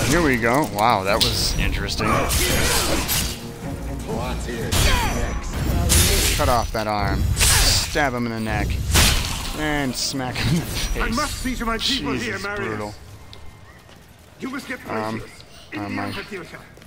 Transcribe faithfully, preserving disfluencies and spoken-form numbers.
Here we go. Wow, that was interesting. Cut off that arm. Stab him in the neck. And smack him in the face. I must see to my people Jesus, here, Marius. brutal. You must get Um, Perseus. uh, my, Indian Katyusha.